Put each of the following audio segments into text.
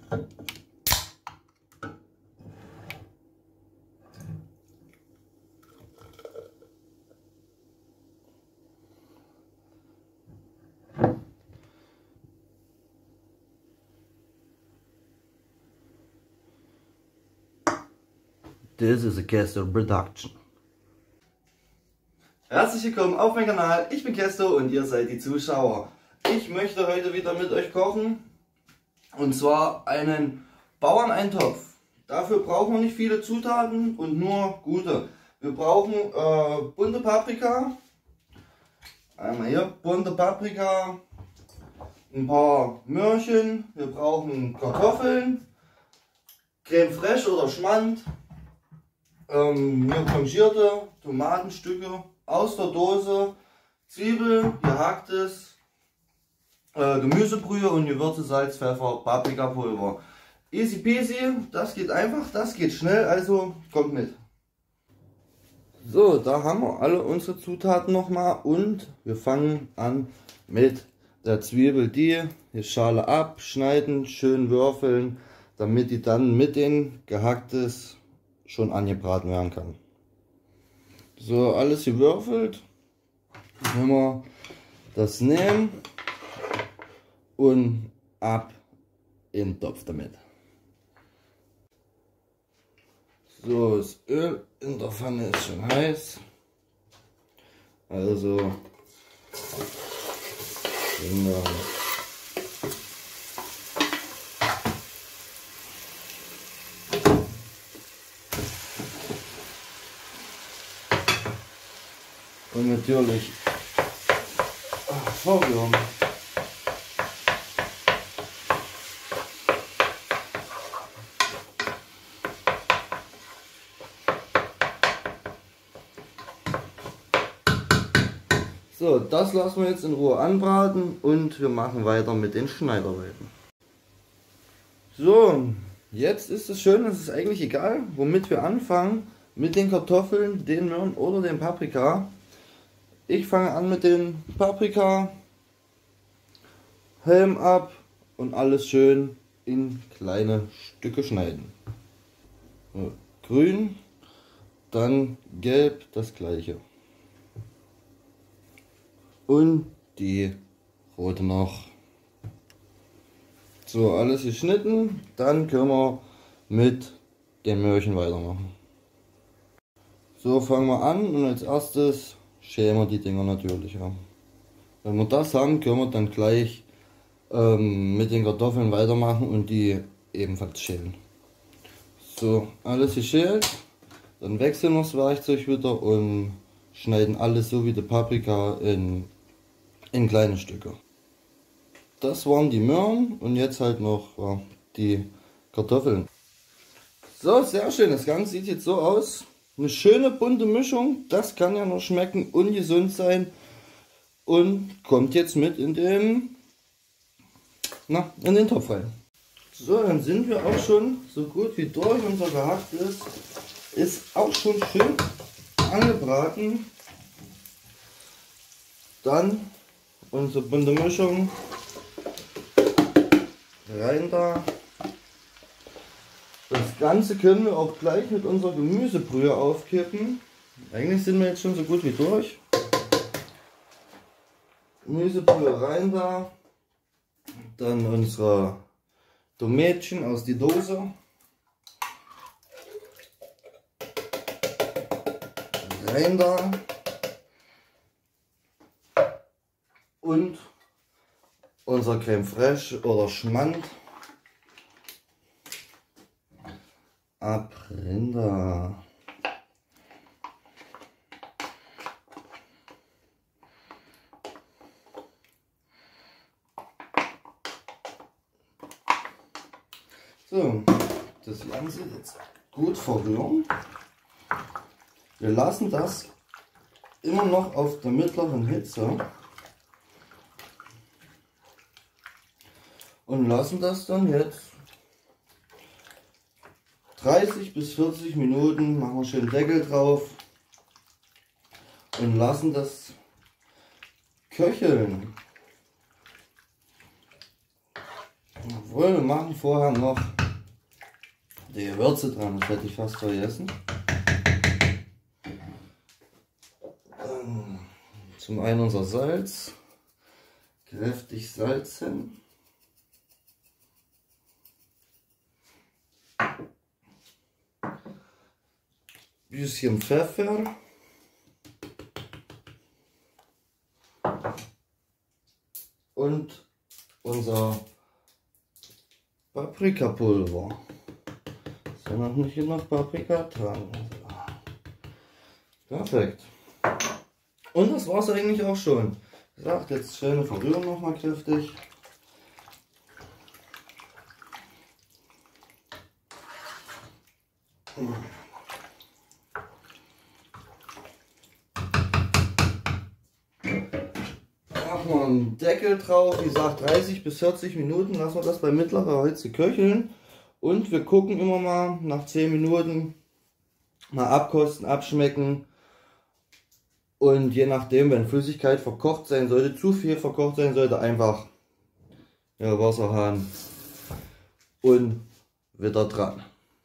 This is a Kesto Production. Herzlich willkommen auf meinem Kanal, ich bin Kesto und ihr seid die Zuschauer. Ich möchte heute wieder mit euch kochen und zwar einen Bauerneintopf. Dafür brauchen wir nicht viele Zutaten und nur gute. Wir brauchen bunte Paprika, einmal hier bunte Paprika, ein paar Möhrchen, wir brauchen Kartoffeln, Creme fraiche oder Schmand, hier blanchierte Tomatenstücke aus der Dose, Zwiebel, gehacktes, Gemüsebrühe und Gewürze, Salz, Pfeffer, Paprikapulver. Easy peasy, das geht einfach, das geht schnell, also kommt mit. So, da haben wir alle unsere Zutaten nochmal und wir fangen an mit der Zwiebel. Die Schale abschneiden, schön würfeln, damit die dann mit den gehacktes schon angebraten werden kann. So, alles gewürfelt. Wenn wir das nehmen und ab in den Topf damit. So, das Öl in der Pfanne ist schon heiß. Also genau. Und natürlich vorrühren. So, das lassen wir jetzt in Ruhe anbraten und wir machen weiter mit den Schneidarbeiten. So, jetzt ist es schön, es ist eigentlich egal, womit wir anfangen, mit den Kartoffeln, den Möhren oder den Paprika. Ich fange an mit den Paprika, Helm ab und alles schön in kleine Stücke schneiden. So, grün, dann gelb, das gleiche. Und die rote noch. So, alles geschnitten, dann können wir mit den Möhrchen weitermachen. So, fangen wir an und als erstes schälen wir die Dinger natürlich. Ja. Wenn wir das haben, können wir dann gleich mit den Kartoffeln weitermachen und die ebenfalls schälen. So, alles geschält, dann wechseln wir das Werkzeug wieder und schneiden alles so wie die Paprika in kleine Stücke. Das waren die Möhren und jetzt halt noch die Kartoffeln. So, sehr schön, das Ganze sieht jetzt so aus. Eine schöne bunte Mischung, das kann ja noch schmecken und gesund sein und kommt jetzt mit in den Topf rein. So, dann sind wir auch schon so gut wie durch. Unser gehacktes ist auch schon schön angebraten. Dann unsere bunte Mischung rein da. Das Ganze können wir auch gleich mit unserer Gemüsebrühe aufkippen. Eigentlich sind wir jetzt schon so gut wie durch. Gemüsebrühe rein da. Dann unsere Tomätchen aus der Dose. Rein da. Und unser Creme fraiche oder Schmand. Abrinder. So, das Ganze jetzt gut verrühren. Wir lassen das immer noch auf der mittleren Hitze und lassen das dann jetzt 30 bis 40 Minuten, machen wir schön Deckel drauf und lassen das köcheln. Obwohl, wir machen vorher noch die Gewürze dran, das hätte ich fast vergessen. Zum einen unser Salz, kräftig salzen. Bisschen Pfeffer. Und unser Paprikapulver. Ist ja noch nicht genug Paprika dran. Perfekt. Und das war es eigentlich auch schon. Wie gesagt, jetzt schön verrühren nochmal kräftig. Machen wir einen Deckel drauf, wie gesagt 30 bis 40 Minuten lassen wir das bei mittlerer Hitze köcheln. Und wir gucken immer mal nach 10 Minuten mal abkosten, abschmecken. Und je nachdem, wenn Flüssigkeit verkocht sein sollte, zu viel verkocht sein sollte, einfach Wasserhahn und wieder dran.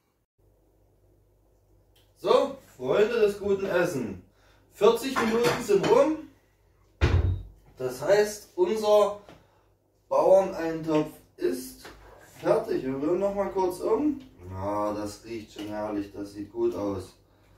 So, Freunde des guten Essen. 40 Minuten sind rum. Das heißt, unser Bauerneintopf ist fertig. Wir rühren noch mal kurz um. Ja, das riecht schon herrlich, das sieht gut aus.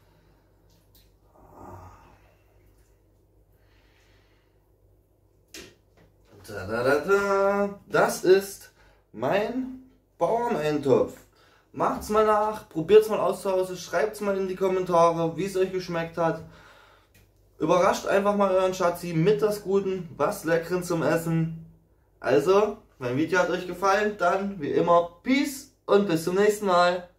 Das ist mein Bauerneintopf. Macht's mal nach, probiert's mal aus zu Hause, schreibt's mal in die Kommentare, wie es euch geschmeckt hat. Überrascht einfach mal euren Schatzi mit das Guten, was Leckeren zum Essen. Also, mein Video hat euch gefallen, dann wie immer Peace und bis zum nächsten Mal.